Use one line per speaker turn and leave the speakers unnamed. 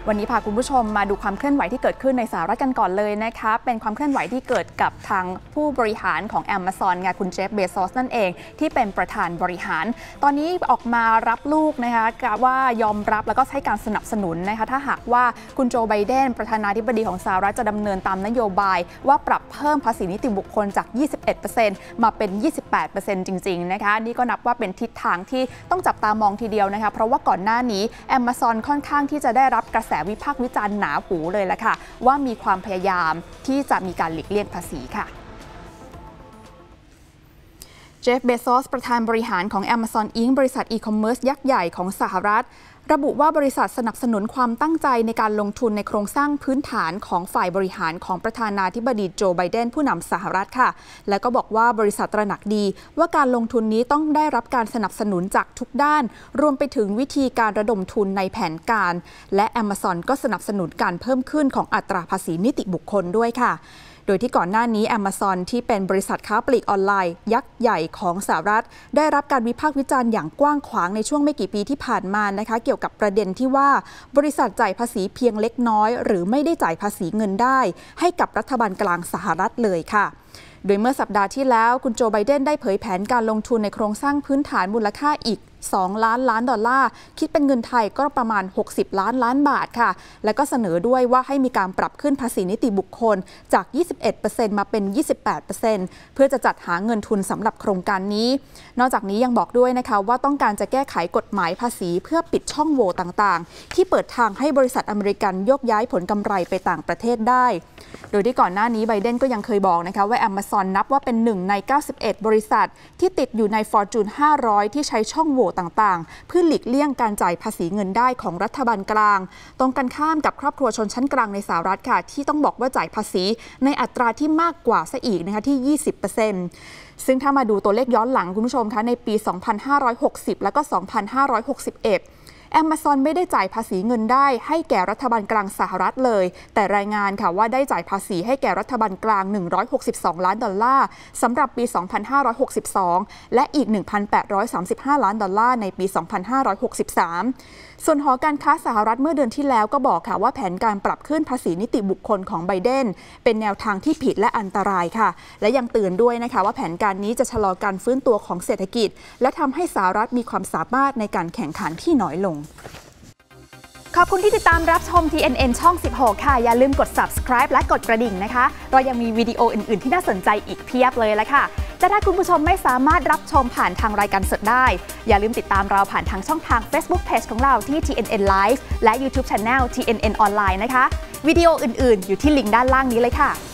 วันนี้พาคุณผู้ชมมาดูความเคลื่อนไหวที่เกิดขึ้นในสหรัฐกันก่อนเลยนะคะเป็นความเคลื่อนไหวที่เกิดกับทางผู้บริหารของ Amazon ไงคุณเจฟ เบโซสนั่นเองที่เป็นประธานบริหารตอนนี้ออกมารับลูกนะคะว่ายอมรับแล้วก็ให้การสนับสนุนนะคะถ้าหากว่าคุณโจไบเดนประธานาธิบดีของสหรัฐจะดำเนินตามนโยบายว่าปรับเพิ่มภาษีนิติบุคคลจาก 21% มาเป็น 28% จริงๆนะคะนี่ก็นับว่าเป็นทิศทางที่ต้องจับตามองทีเดียวนะคะเพราะว่าก่อนหน้านี้ Amazon ค่อนข้างที่จะได้รับกระแสวิพากษ์วิจารณ์หนาหูเลยละค่ะว่ามีความพยายามที่จะมีการหลีกเลี่ยงภาษีค่ะเจฟ เบโซสประธานบริหารของ Amazon Inc. บริษัทอีคอมเมิร์ซยักษ์ใหญ่ของสหรัฐระบุว่าบริษัทสนับสนุนความตั้งใจในการลงทุนในโครงสร้างพื้นฐานของฝ่ายบริหารของประธานาธิบดีโจไบเดนผู้นำสหรัฐค่ะและก็บอกว่าบริษัทตระหนักดีว่าการลงทุนนี้ต้องได้รับการสนับสนุนจากทุกด้านรวมไปถึงวิธีการระดมทุนในแผนการและ Amazon ก็สนับสนุนการเพิ่มขึ้นของอัตราภาษีนิติบุคคลด้วยค่ะโดยที่ก่อนหน้านี้ Amazon ที่เป็นบริษัทค้าปลีกออนไลน์ยักษ์ใหญ่ของสหรัฐได้รับการวิพากษ์วิจารณ์อย่างกว้างขวางในช่วงไม่กี่ปีที่ผ่านมานะคะเกี่ยวกับประเด็นที่ว่าบริษัทจ่ายภาษีเพียงเล็กน้อยหรือไม่ได้จ่ายภาษีเงินได้ให้กับรัฐบาลกลางสหรัฐเลยค่ะโดยเมื่อสัปดาห์ที่แล้วคุณโจไบเดนได้เผยแผนการลงทุนในโครงสร้างพื้นฐานมูลค่าอีก2 ล้านล้านดอลลาร์คิดเป็นเงินไทยก็ประมาณ60ล้านล้านบาทค่ะและก็เสนอด้วยว่าให้มีการปรับขึ้นภาษีนิติบุคคลจาก 21% มาเป็น 28% เพื่อจะจัดหาเงินทุนสำหรับโครงการนี้นอกจากนี้ยังบอกด้วยนะคะว่าต้องการจะแก้ไขกฎหมายภาษีเพื่อปิดช่องโหว่ต่างๆที่เปิดทางให้บริษัทอเมริกันยกย้ายผลกำไรไปต่างประเทศได้โดยที่ก่อนหน้านี้ไบเดนก็ยังเคยบอกนะคะว่า Amazon นับว่าเป็น1ใน91บริษัทที่ติดอยู่ใน Fortune 500 ที่ใช้ช่องโหว่ต่างๆเพื่อหลีกเลี่ยงการจ่ายภาษีเงินได้ของรัฐบาลกลางตรงกันข้ามกับครอบครัวชนชั้นกลางในสหรัฐค่ะที่ต้องบอกว่าจ่ายภาษีในอัตราที่มากกว่าซะอีกนะคะที่ 20% ซึ่งถ้ามาดูตัวเลขย้อนหลังคุณผู้ชมคะในปี 2560 แล้วก็ 2561Amazon ไม่ได้จ่ายภาษีเงินได้ให้แก่รัฐบาลกลางสหรัฐเลยแต่รายงานค่ะว่าได้จ่ายภาษีให้แก่รัฐบาลกลาง162ล้านดอลลาร์สำหรับปี 2562 และอีก 1,835 ล้านดอลลาร์ในปี 2563 ส่วนหอการค้าสหรัฐเมื่อเดือนที่แล้วก็บอกค่ะว่าแผนการปรับขึ้นภาษีนิติบุคคลของไบเดนเป็นแนวทางที่ผิดและอันตรายค่ะและยังเตือนด้วยนะคะว่าแผนการนี้จะชะลอการฟื้นตัวของเศรษฐกิจและทำให้สหรัฐมีความสามารถในการแข่งขันที่น้อยลงขอบคุณที่ติดตามรับชม TNN ช่อง 16 ค่ะอย่าลืมกด subscribe และกดกระดิ่งนะคะเรายังมีวิดีโออื่นๆที่น่าสนใจอีกเพียบเลยละค่ะถ้าคุณผู้ชมไม่สามารถรับชมผ่านทางรายการสดได้อย่าลืมติดตามเราผ่านทางช่องทาง Facebook Page ของเราที่ TNN Live และ YouTube Channel TNN Online นะคะวิดีโออื่นๆอยู่ที่ลิงก์ด้านล่างนี้เลยค่ะ